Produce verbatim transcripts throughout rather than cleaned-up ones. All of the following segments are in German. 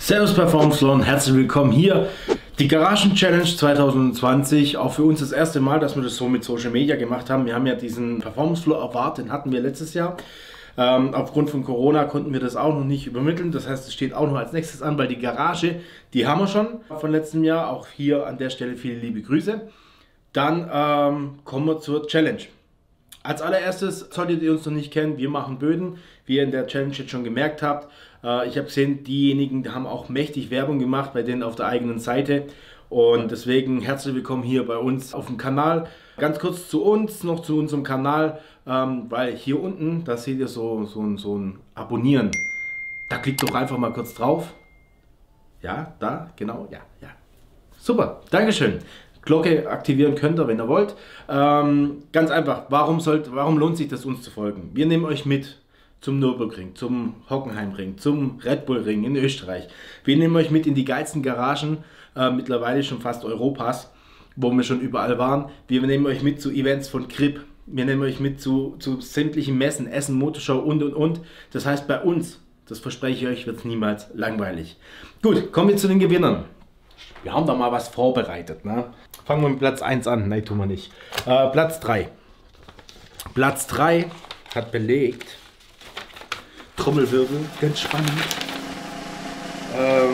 Servus Performance Floor und herzlich willkommen hier. Die Garagen Challenge zwanzig zwanzig, auch für uns das erste Mal, dass wir das so mit Social Media gemacht haben. Wir haben ja diesen Performance Floor Award, den hatten wir letztes Jahr. Ähm, aufgrund von Corona konnten wir das auch noch nicht übermitteln. Das heißt, es steht auch noch als nächstes an, weil die Garage, die haben wir schon von letztem Jahr. Auch hier an der Stelle viele liebe Grüße. Dann ähm, kommen wir zur Challenge. Als allererstes solltet ihr uns noch nicht kennen, wir machen Böden, wie ihr in der Challenge jetzt schon gemerkt habt. Äh, ich habe gesehen, diejenigen die haben auch mächtig Werbung gemacht bei denen auf der eigenen Seite. Und deswegen herzlich willkommen hier bei uns auf dem Kanal. Ganz kurz zu uns, noch zu unserem Kanal, ähm, weil hier unten, da seht ihr so, so, ein, so ein Abonnieren. Da klickt doch einfach mal kurz drauf. Ja, da, genau, ja, ja. Super, Dankeschön. Glocke aktivieren könnt ihr, wenn ihr wollt. Ähm, ganz einfach, warum, sollt, warum lohnt sich das uns zu folgen? Wir nehmen euch mit zum Nürburgring, zum Hockenheimring, zum Red Bull Ring in Österreich. Wir nehmen euch mit in die geilsten Garagen, äh, mittlerweile schon fast Europas, wo wir schon überall waren. Wir nehmen euch mit zu Events von Grip. Wir nehmen euch mit zu, zu sämtlichen Messen, Essen, Motorshow und und und. Das heißt, bei uns, das verspreche ich euch, wird es niemals langweilig. Gut, kommen wir zu den Gewinnern. Wir haben da mal was vorbereitet. Ne? Fangen wir mit Platz eins an. Nein, tun wir nicht. Äh, Platz drei. Platz drei hat belegt. Trommelwirbel, ganz spannend. Ähm,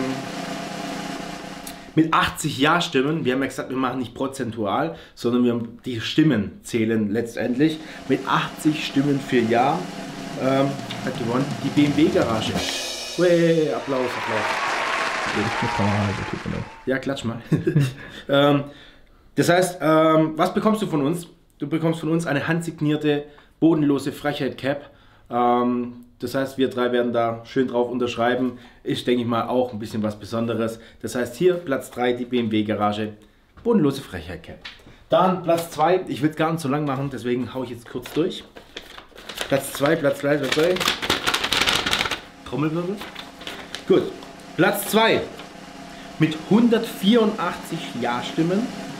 mit achtzig Ja-Stimmen. Wir haben ja gesagt, wir machen nicht prozentual, sondern wir haben die Stimmen zählen letztendlich. Mit achtzig Stimmen für Ja ähm, hat gewonnen die B M W-Garage. Applaus, Applaus. Ja, klatsch mal. ähm, das heißt, ähm, was bekommst du von uns? Du bekommst von uns eine handsignierte, bodenlose Frechheit-Cap. Ähm, das heißt, wir drei werden da schön drauf unterschreiben. Ist, denke ich mal, auch ein bisschen was Besonderes. Das heißt, hier Platz drei, die B M W-Garage, bodenlose Frechheit-Cap. Dann Platz zwei, ich will es gar nicht so lang machen, deswegen haue ich jetzt kurz durch. Platz zwei, Platz drei, Platz drei. Trommelwirbel. Gut. Platz zwei mit hundertvierundachtzig Ja-Stimmen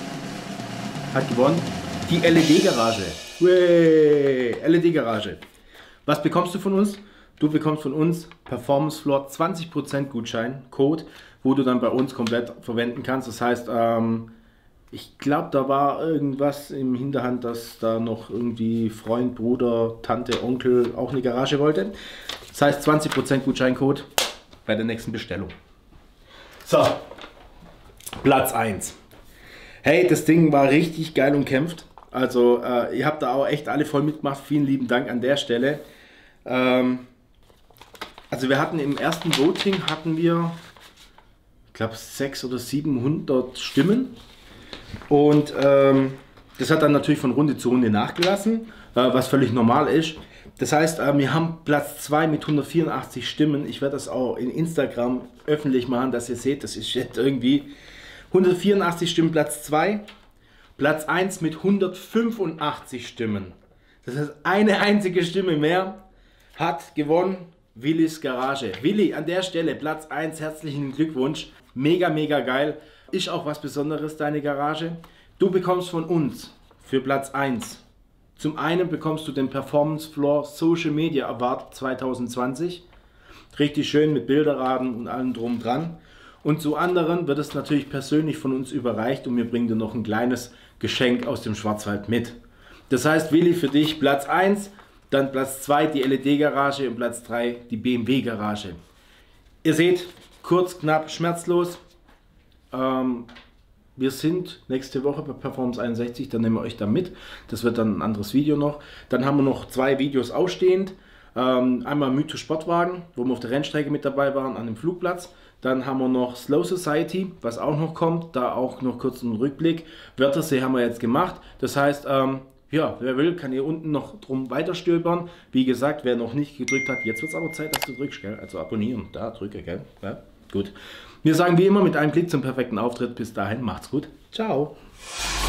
hat gewonnen die L E D-Garage. L E D-Garage. Was bekommst du von uns? Du bekommst von uns Performance Floor zwanzig Prozent Gutschein, Code, wo du dann bei uns komplett verwenden kannst. Das heißt, ähm, ich glaube, da war irgendwas im Hinterhand, dass da noch irgendwie Freund, Bruder, Tante, Onkel auch eine Garage wollte. Das heißt, zwanzig Prozent Gutscheincode bei der nächsten Bestellung. So, Platz eins. Hey, das Ding war richtig geil umkämpft. Also, äh, ihr habt da auch echt alle voll mitgemacht. Vielen lieben Dank an der Stelle. Ähm, also, wir hatten im ersten Voting, hatten wir, ich glaube, sechshundert oder siebenhundert Stimmen. Und ähm, das hat dann natürlich von Runde zu Runde nachgelassen, äh, was völlig normal ist. Das heißt, wir haben Platz zwei mit hundertvierundachtzig Stimmen. Ich werde das auch in Instagram öffentlich machen, dass ihr seht, das ist jetzt irgendwie hundertvierundachtzig Stimmen Platz zwei. Platz eins mit hundertfünfundachtzig Stimmen. Das heißt, eine einzige Stimme mehr hat gewonnen Willis Garage. Willi, an der Stelle Platz eins, herzlichen Glückwunsch. Mega, mega geil. Ist auch was Besonderes, deine Garage. Du bekommst von uns für Platz eins. Zum einen bekommst du den Performance Floor Social Media Award zwanzig zwanzig. Richtig schön mit Bilderrahmen und allem drum dran. Und zu anderen wird es natürlich persönlich von uns überreicht und wir bringen dir noch ein kleines Geschenk aus dem Schwarzwald mit. Das heißt, Willi, für dich Platz eins, dann Platz zwei die L E D-Garage und Platz drei die B M W-Garage. Ihr seht, kurz, knapp, schmerzlos. Ähm, Wir sind nächste Woche bei Performance einundsechzig, dann nehmen wir euch da mit. Das wird dann ein anderes Video noch. Dann haben wir noch zwei Videos ausstehend. Ähm, einmal Mythos Sportwagen, wo wir auf der Rennstrecke mit dabei waren, an dem Flugplatz. Dann haben wir noch Slow Society, was auch noch kommt. Da auch noch kurz einen Rückblick. Wörthersee haben wir jetzt gemacht. Das heißt, ähm, ja, wer will, kann hier unten noch drum weiter stöbern. Wie gesagt, wer noch nicht gedrückt hat, jetzt wird es aber Zeit, dass du drückst, gell? Also abonnieren, da drücke, gell? Ja, gut. Wir sagen wie immer mit einem Klick zum perfekten Auftritt. Bis dahin, macht's gut. Ciao.